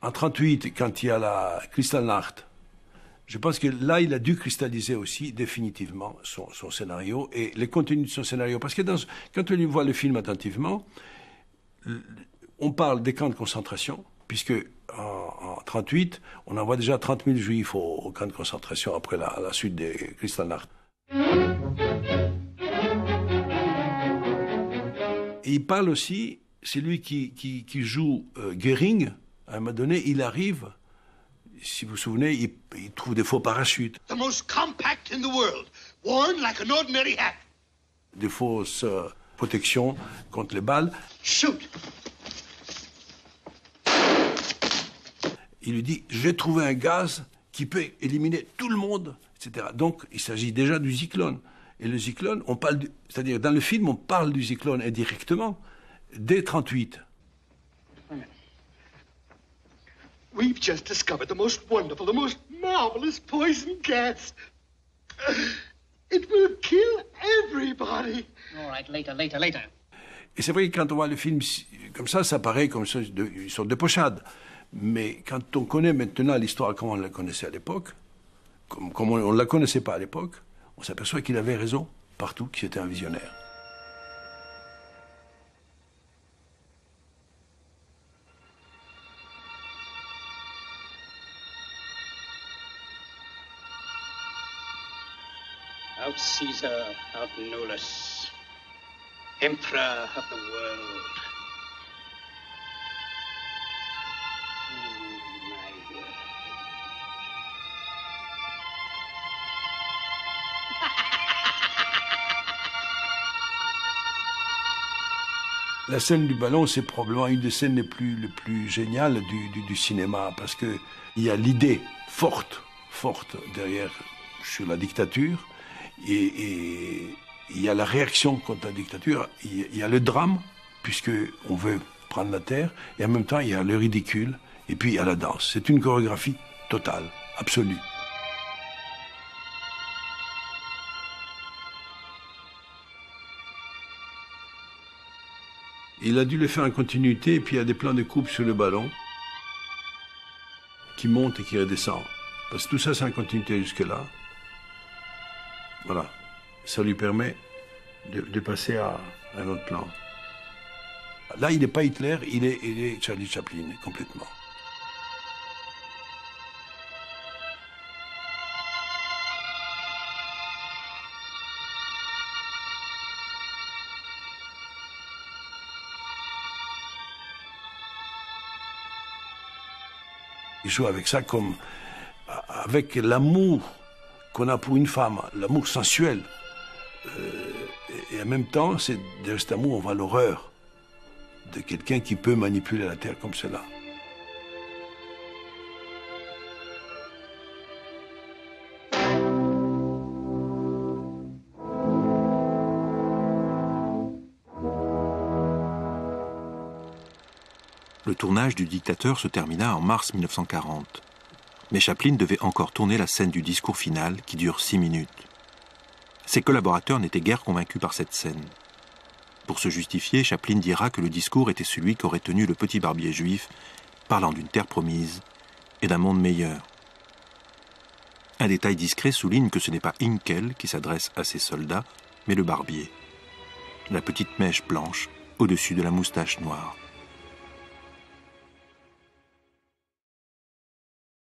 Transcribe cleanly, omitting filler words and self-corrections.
En 1938, quand il y a la Kristallnacht, je pense que là, il a dû cristalliser aussi définitivement son scénario et les contenus de son scénario. Parce que quand on voit le film attentivement, on parle des camps de concentration, puisque en 1938, on envoie déjà 30 000 juifs au camp de concentration après la suite des Kristallnacht. Et il parle aussi, c'est lui qui joue Göring, à un moment donné, il arrive, si vous vous souvenez, il trouve des faux parachutes. The most compact in the world, worn like an ordinary hat. Des fausses protections contre les balles. Shoot. Il lui dit, j'ai trouvé un gaz qui peut éliminer tout le monde, etc. Donc, il s'agit déjà du Zyklone. Et le Zyklone, c'est-à-dire dans le film, on parle du Zyklone indirectement dès 1938. We've just discovered the most wonderful, the most marvelous poison gas. It will kill everybody. All right, later. Et c'est vrai que quand on voit le film comme ça paraît comme une sorte de pochade. Mais quand on connaît maintenant l'histoire comme on la connaissait à l'époque, comme on ne la connaissait pas à l'époque, on s'aperçoit qu'il avait raison partout, qu'il était un visionnaire. Out Caesar, out Nolus, Emperor of the world. My word. La scène du ballon, c'est probablement une des scènes les plus géniales du cinéma, parce qu'il y a l'idée forte derrière sur la dictature, et il y a la réaction contre la dictature, il y a le drame, puisqu'on veut prendre la terre, et en même temps, il y a le ridicule, et puis il y a la danse. C'est une chorégraphie totale, absolue. Il a dû le faire en continuité, et puis il y a des plans de coupe sur le ballon qui montent et qui redescendent. Parce que tout ça, c'est en continuité jusque-là. Voilà. Ça lui permet de passer à un autre plan. Là, il n'est pas Hitler, il est Charlie Chaplin, complètement. Il joue avec ça comme avec l'amour qu'on a pour une femme, l'amour sensuel. Et en même temps, c'est de cet amour, on voit l'horreur de quelqu'un qui peut manipuler la terre comme cela. Le tournage du Dictateur se termina en mars 1940. Mais Chaplin devait encore tourner la scène du discours final qui dure 6 minutes. Ses collaborateurs n'étaient guère convaincus par cette scène. Pour se justifier, Chaplin dira que le discours était celui qu'aurait tenu le petit barbier juif, parlant d'une terre promise et d'un monde meilleur. Un détail discret souligne que ce n'est pas Hinkel qui s'adresse à ses soldats, mais le barbier. La petite mèche blanche au-dessus de la moustache noire.